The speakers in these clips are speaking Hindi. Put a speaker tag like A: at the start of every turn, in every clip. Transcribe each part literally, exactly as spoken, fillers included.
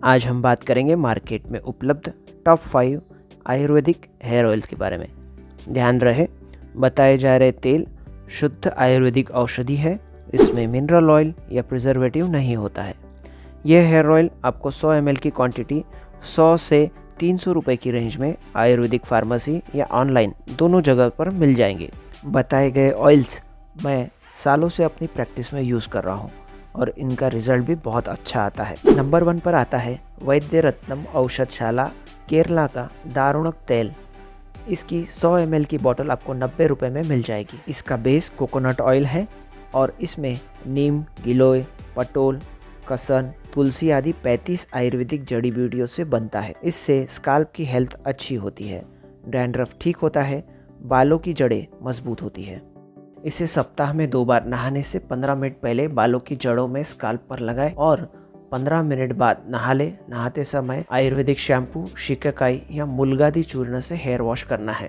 A: आज हम बात करेंगे मार्केट में उपलब्ध top five ayurvedic hair oil के बारे में। ध्यान रहे, बताए जा रहे तेल शुद्ध आयुर्वेदिक औषधि है, इसमें मिनरल ऑयल या प्रिजर्वेटिव नहीं होता है। यह हेयर ऑयल आपको सौ एम एल की क्वांटिटी सौ से तीन सौ रुपये की रेंज में आयुर्वेदिक फार्मेसी या ऑनलाइन दोनों जगह पर मिल जाएंगे। बताए गए ऑयल्स मैं सालों से अपनी प्रैक्टिस में यूज़ कर रहा हूँ और इनका रिजल्ट भी बहुत अच्छा आता है। नंबर वन पर आता है वैद्य रत्नम औषधशाला केरला का दारुणक तेल। इसकी सौ एम एल की बोतल आपको नब्बे रुपये में मिल जाएगी। इसका बेस कोकोनट ऑयल है और इसमें नीम, गिलोय, पटोल, कसन, तुलसी आदि पैंतीस आयुर्वेदिक जड़ी बूटियों से बनता है। इससे स्काल्प की हेल्थ अच्छी होती है, डैंड्रफ ठीक होता है, बालों की जड़ें मजबूत होती है। इसे सप्ताह में दो बार नहाने से पंद्रह मिनट पहले बालों की जड़ों में स्काल्प पर लगाएं और पंद्रह मिनट बाद नहा ले। नहाते समय आयुर्वेदिक शैम्पू, शिकाकाई या मुलगादी चूर्ण से हेयर वॉश करना है।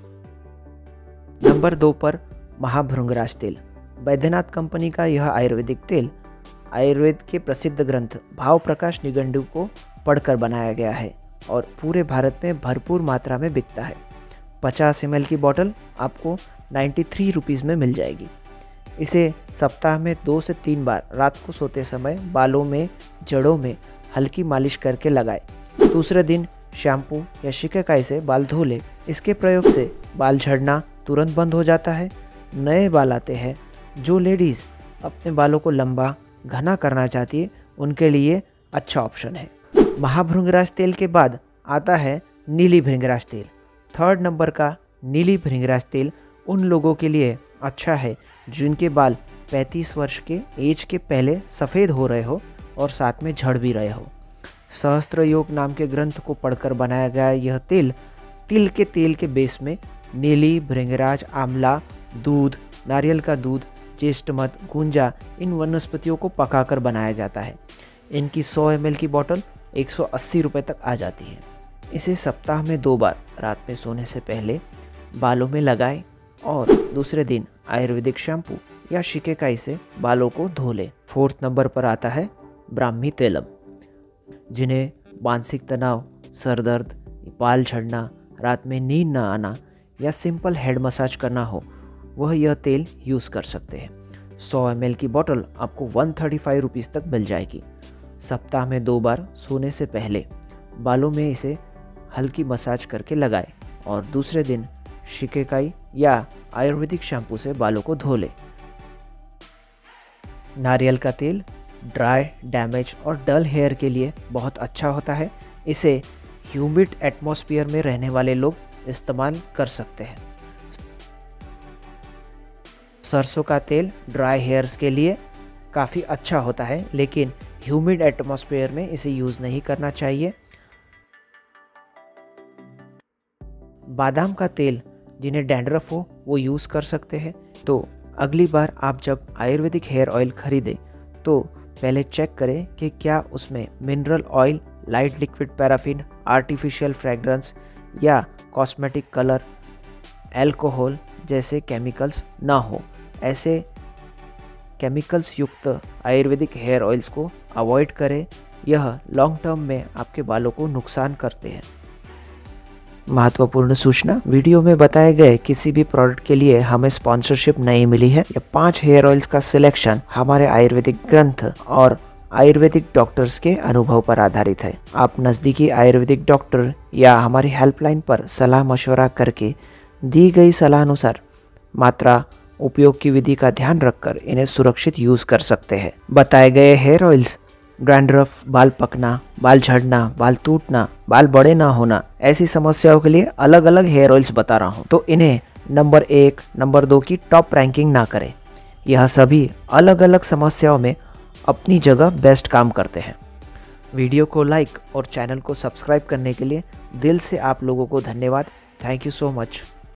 A: नंबर दो पर महाभृंगराज तेल। बैद्यनाथ कंपनी का यह आयुर्वेदिक तेल आयुर्वेद के प्रसिद्ध ग्रंथ भाव प्रकाश निघंटु को पढ़कर बनाया गया है और पूरे भारत में भरपूर मात्रा में बिकता है। पचास एम एल की बोतल आपको तिरानवे रुपीज़ में मिल जाएगी। इसे सप्ताह में दो से तीन बार रात को सोते समय बालों में जड़ों में हल्की मालिश करके लगाएं। दूसरे दिन शैम्पू या शिकाकाई से बाल धो लें। इसके प्रयोग से बाल झड़ना तुरंत बंद हो जाता है, नए बाल आते हैं। जो लेडीज़ अपने बालों को लंबा घना करना चाहती है उनके लिए अच्छा ऑप्शन है। महाभृंगराज तेल के बाद आता है नीली भृंगराज तेल। थर्ड नंबर का नीली भृंगराज तेल उन लोगों के लिए अच्छा है जिनके बाल पैंतीस वर्ष के एज के पहले सफ़ेद हो रहे हो और साथ में झड़ भी रहे हो। सहस्त्र योग नाम के ग्रंथ को पढ़कर बनाया गया यह तेल तिल के तेल के बेस में नीली, भृंगराज, आंवला, दूध, नारियल का दूध, चेस्टमट, गुंजा इन वनस्पतियों को पकाकर बनाया जाता है। इनकी सौ एम एल की बोतल एक सौ अस्सी रुपये तक आ जाती है। इसे सप्ताह में दो बार रात में सोने से पहले बालों में लगाएं और दूसरे दिन आयुर्वेदिक शैम्पू या शिकाकाई से बालों को धो लें। फोर्थ नंबर पर आता है ब्राह्मी तेलम। जिन्हें मानसिक तनाव, सर दर्द, बाल झड़ना, रात में नींद न आना या सिंपल हेड मसाज करना हो वह यह तेल यूज़ कर सकते हैं। सौ एम एल की बोतल आपको एक सौ पैंतीस रुपीज़ तक मिल जाएगी। सप्ताह में दो बार सोने से पहले बालों में इसे हल्की मसाज करके लगाएं और दूसरे दिन शिकाकाई या आयुर्वेदिक शैम्पू से बालों को धो लें। नारियल का तेल ड्राई, डैमेज और डल हेयर के लिए बहुत अच्छा होता है। इसे ह्यूमिड एटमॉस्फेयर में रहने वाले लोग इस्तेमाल कर सकते हैं। सरसों का तेल ड्राई हेयर्स के लिए काफ़ी अच्छा होता है, लेकिन ह्यूमिड एटमॉस्फेयर में इसे यूज़ नहीं करना चाहिए। बादाम का तेल जिन्हें डैंड्रफ हो वो यूज़ कर सकते हैं। तो अगली बार आप जब आयुर्वेदिक हेयर ऑयल खरीदें तो पहले चेक करें कि क्या उसमें mineral oil, light liquid paraffin, artificial fragrance या कॉस्मेटिक कलर, अल्कोहल जैसे केमिकल्स ना हो। ऐसे केमिकल्स युक्त आयुर्वेदिक हेयर ऑयल्स को अवॉइड करें, यह लॉन्ग टर्म में आपके बालों को नुकसान करते हैं। महत्वपूर्ण सूचना, वीडियो में बताए गए किसी भी प्रोडक्ट के लिए हमें स्पॉन्सरशिप नहीं मिली है। ये पांच हेयर ऑयल्स का सिलेक्शन हमारे आयुर्वेदिक ग्रंथ और आयुर्वेदिक डॉक्टर्स के अनुभव पर आधारित है। आप नज़दीकी आयुर्वेदिक डॉक्टर या हमारी हेल्पलाइन पर सलाह मशवरा करके दी गई सलाह अनुसार मात्रा, उपयोग की विधि का ध्यान रखकर इन्हें सुरक्षित यूज़ कर सकते हैं। बताए गए हेयर ऑयल्स डैंड्रफ, बाल पकना, बाल झड़ना, बाल टूटना, बाल बड़े ना होना ऐसी समस्याओं के लिए अलग अलग हेयर ऑयल्स बता रहा हूँ, तो इन्हें नंबर एक, नंबर दो की टॉप रैंकिंग ना करें। यह सभी अलग अलग समस्याओं में अपनी जगह बेस्ट काम करते हैं। वीडियो को लाइक और चैनल को सब्सक्राइब करने के लिए दिल से आप लोगों को धन्यवाद। Thank you so much.